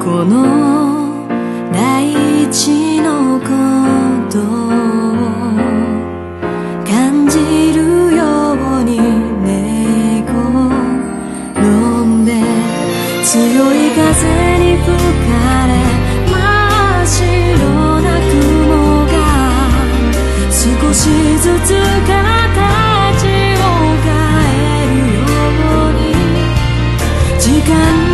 この大地のことを感じるように寝転んで、強い風に吹かれ真っ白な雲が少しずつ形を変えるように時間